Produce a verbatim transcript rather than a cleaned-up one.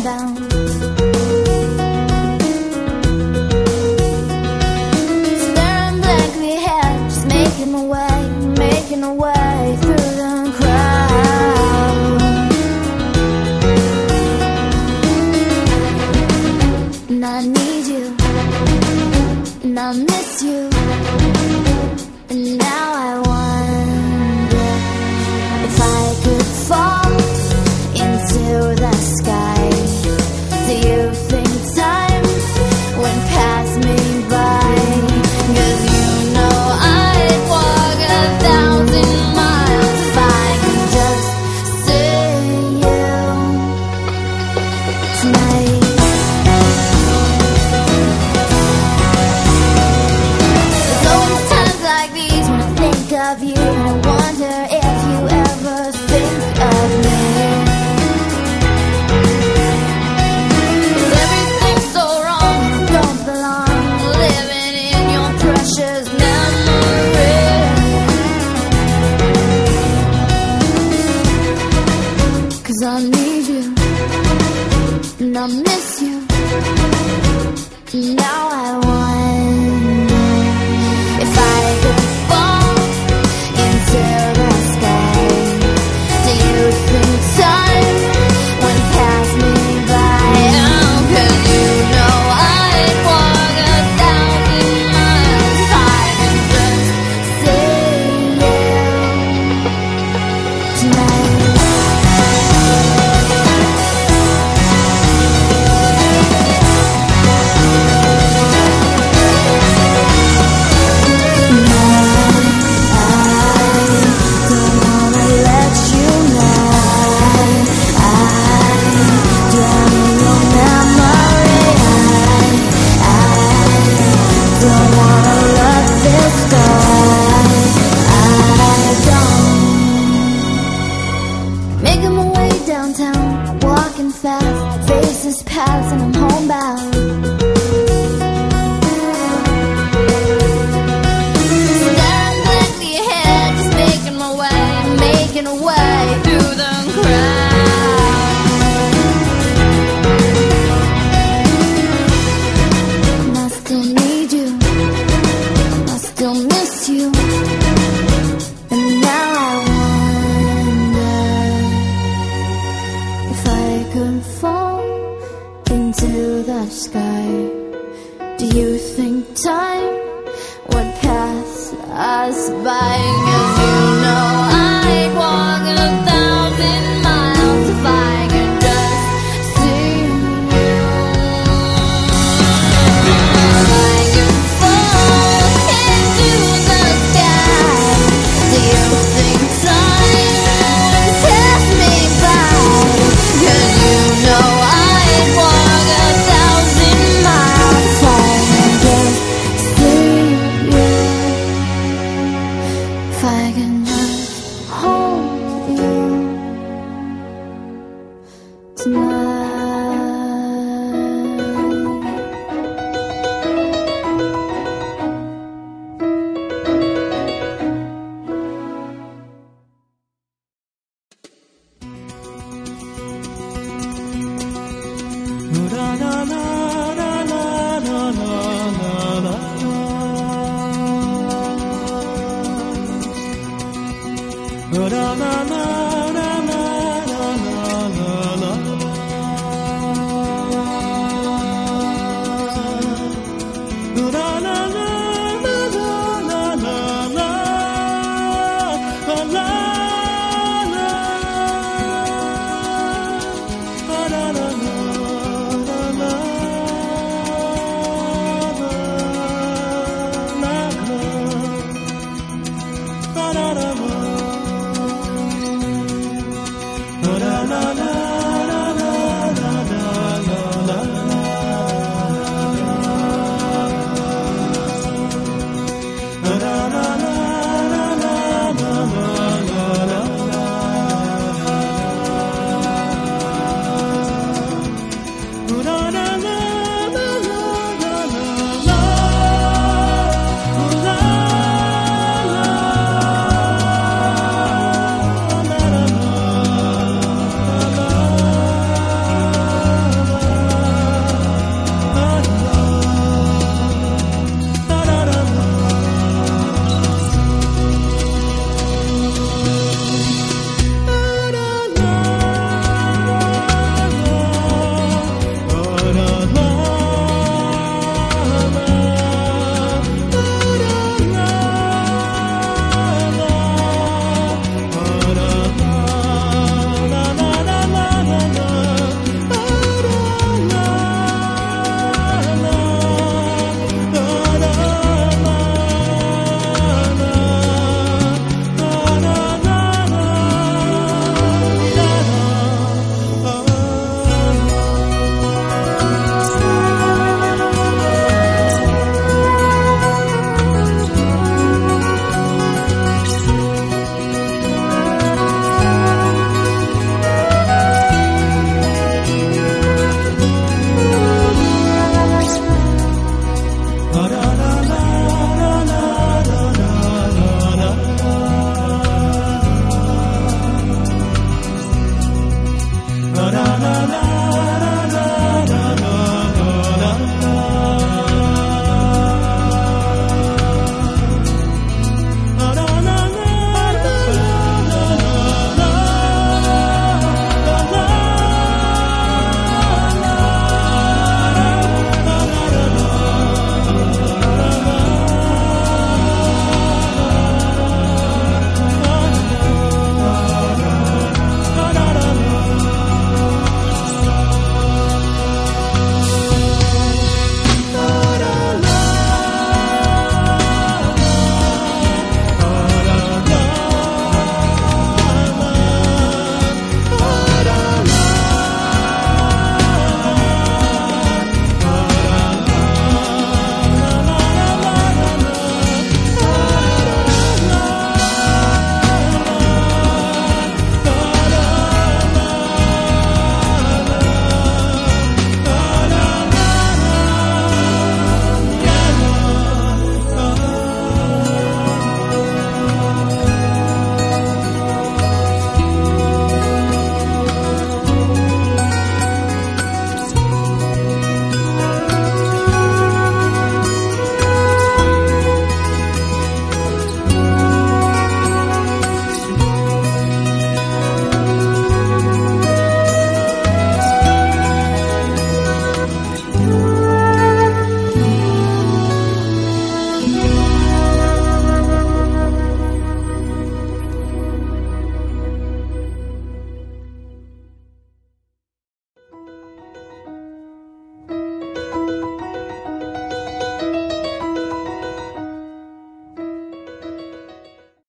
downtown. Staring blankly ahead, just making my way, making my way through the crowd. And I need you, and I miss you, and now I wonder if I could fall into the sky. Do you think time would pass me by? 'Cause you know I'd walk a thousand miles if I could just see you tonight. There's always times like these when I think of you, and I wonder if you ever think of me. 'Cause everything's so wrong, I don't belong, living in your precious memory. 'Cause I need you, and I miss you, and now I wonder if I could fall into the sky. Do you think time would pass me by? Oh, 'cause you know I'd walk a thousand miles if I could just see you tonight. Making my way downtown, walking fast, faces pass and I'm homebound. Staring blankly ahead, just making my way, making a way through the crowd. And I still need you, I still miss you, and now I wonder if I could fall into the sky. Do you think time would pass us by? 'Cause you know I'd walk a